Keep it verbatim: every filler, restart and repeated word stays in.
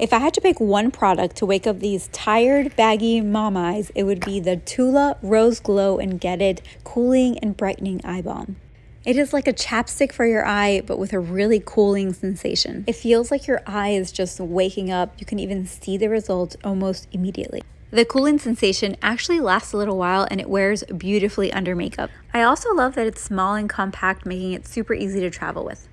If I had to pick one product to wake up these tired, baggy mom eyes, it would be the Tula Rose Glow and Get It Cooling and Brightening Eye Balm. It is like a chapstick for your eye, but with a really cooling sensation. It feels like your eye is just waking up. You can even see the results almost immediately. The cooling sensation actually lasts a little while and it wears beautifully under makeup. I also love that it's small and compact, making it super easy to travel with.